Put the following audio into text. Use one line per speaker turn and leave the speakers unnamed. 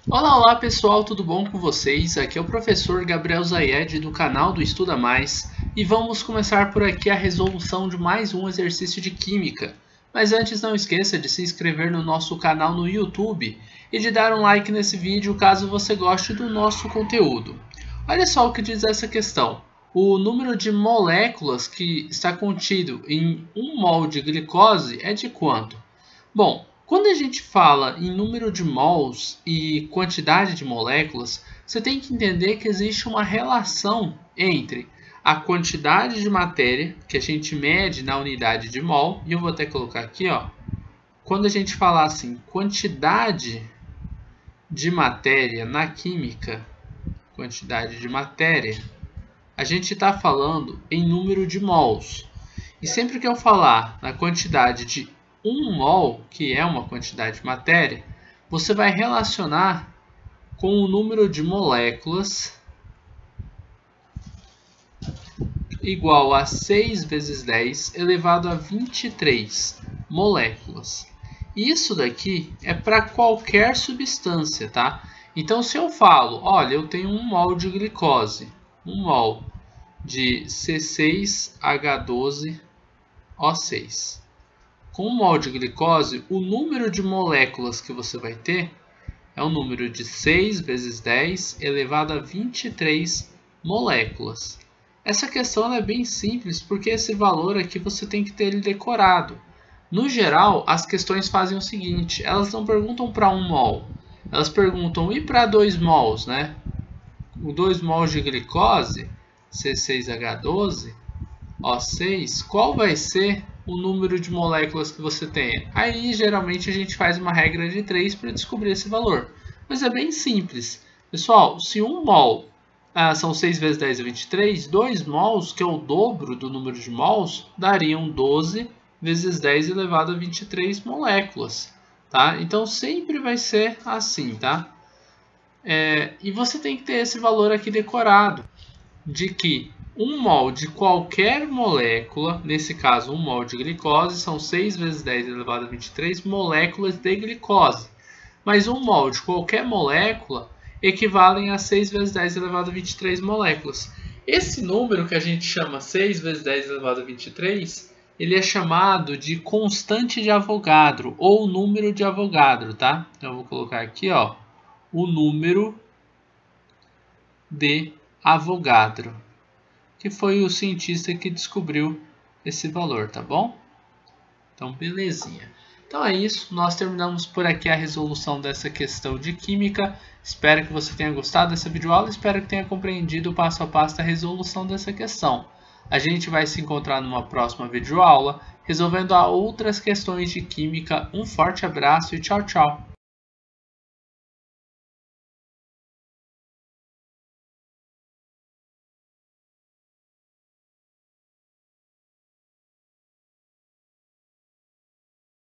Olá, olá pessoal, tudo bom com vocês? Aqui é o professor Gabriel Zayed do canal do Estuda Mais e vamos começar por aqui a resolução de mais um exercício de Química. Mas antes não esqueça de se inscrever no nosso canal no YouTube e de dar um like nesse vídeo caso você goste do nosso conteúdo. Olha só o que diz essa questão. O número de moléculas que está contido em 1 mol de glicose é de quanto? Bom, quando a gente fala em número de mols e quantidade de moléculas, você tem que entender que existe uma relação entre a quantidade de matéria, que a gente mede na unidade de mol, e eu vou até colocar aqui, ó, quando a gente falar assim, quantidade de matéria na química, quantidade de matéria, a gente está falando em número de mols. E sempre que eu falar na quantidade de 1 mol, que é uma quantidade de matéria, você vai relacionar com o número de moléculas igual a 6 vezes 10 elevado a 23 moléculas. Isso daqui é para qualquer substância, tá? Então, se eu falo, olha, eu tenho 1 mol de glicose, 1 mol de C6H12O6. Com 1 mol de glicose, o número de moléculas que você vai ter é o número de 6 vezes 10 elevado a 23 moléculas. Essa questão é bem simples porque esse valor aqui você tem que ter ele decorado. No geral, as questões fazem o seguinte, elas não perguntam para 1 mol, elas perguntam e para 2 mols, né? O 2 mols de glicose, C6H12O6, qual vai ser o número de moléculas que você tem? Aí, geralmente, a gente faz uma regra de 3 para descobrir esse valor. Mas é bem simples. Pessoal, se 1 mol são 6 vezes 10 é 23, 2 mols, que é o dobro do número de mols, dariam 12 vezes 10 elevado a 23 moléculas. Tá? Então, sempre vai ser assim, tá? E você tem que ter esse valor aqui decorado, de que 1 mol de qualquer molécula, nesse caso 1 mol de glicose, são 6 vezes 10 elevado a 23 moléculas de glicose. Mas 1 mol de qualquer molécula equivalem a 6 vezes 10 elevado a 23 moléculas. Esse número que a gente chama 6 vezes 10 elevado a 23, ele é chamado de constante de Avogadro, ou número de Avogadro, tá? Então eu vou colocar aqui, ó, o número de Avogadro, que foi o cientista que descobriu esse valor, tá bom? Então, belezinha. Então é isso, nós terminamos por aqui a resolução dessa questão de química. Espero que você tenha gostado dessa videoaula, espero que tenha compreendido o passo a passo da resolução dessa questão. A gente vai se encontrar numa próxima videoaula, resolvendo outras questões de química. Um forte abraço e tchau, tchau!